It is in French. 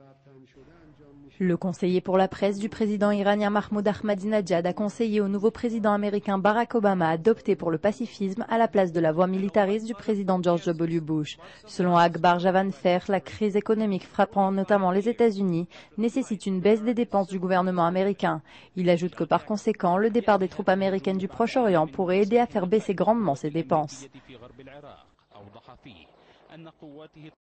Le conseiller pour la presse du président iranien Mahmoud Ahmadinejad a conseillé au nouveau président américain Barack Obama d'opter pour le pacifisme à la place de la voie militariste du président George W. Bush. Selon Akbar Javanfer, la crise économique frappant notamment les États-Unis nécessite une baisse des dépenses du gouvernement américain. Il ajoute que par conséquent, le départ des troupes américaines du Proche-Orient pourrait aider à faire baisser grandement ces dépenses.